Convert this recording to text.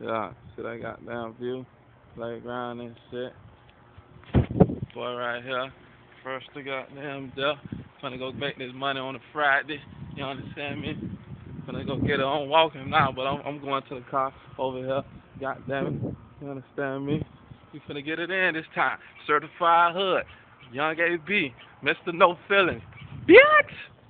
Yeah, see that goddamn view, playground and shit. Boy, right here, first to goddamn death. Finna go make this money on a Friday. You understand me? Finna go get it on walking now, but I'm going to the car over here. Goddamn it, you understand me? We finna get it in this time. Certified Hood, Young AB, Mr. No Feelings, bitch.